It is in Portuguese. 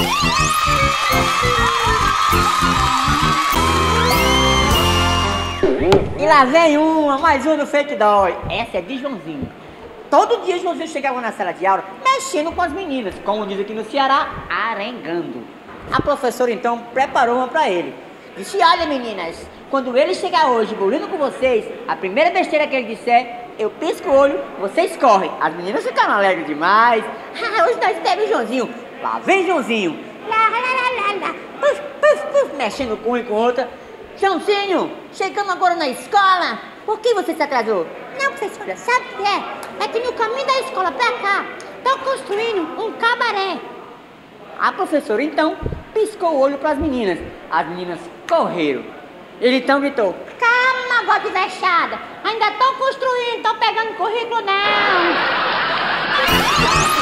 E lá vem mais uma do Fake Dói. Essa é de Joãozinho. Todo dia Joãozinho chegava na sala de aula mexendo com as meninas, como diz aqui no Ceará, arengando. A professora então preparou uma pra ele. Disse: olha meninas, quando ele chegar hoje bullying com vocês, a primeira besteira que ele disser, eu pisco o olho, vocês correm. As meninas ficaram alegres demais. Hoje nós temos Joãozinho. Lá vem Joãozinho. Lá, puf, puf, puf, mexendo com um e com outra. Joãozinho, chegamos agora na escola. Por que você se atrasou? Não, professora, sabe o que é? É que no caminho da escola pra cá, estão construindo um cabaré. A professora então piscou o olho para as meninas. As meninas correram. Ele então gritou: calma, bode vexada, ainda estão construindo, estão pegando currículo não.